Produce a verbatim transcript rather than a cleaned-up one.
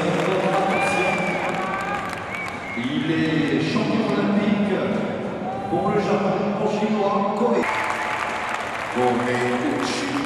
Il est champion olympique pour le Japon, pour Chinois, Koé. Koé Uchii.